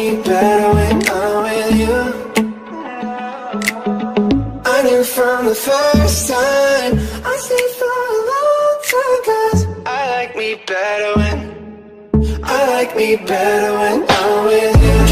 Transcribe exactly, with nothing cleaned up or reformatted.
me better when I'm with you. I knew from the first time, I stayed for a long time, 'cause I like me better when I like me better when I'm with you.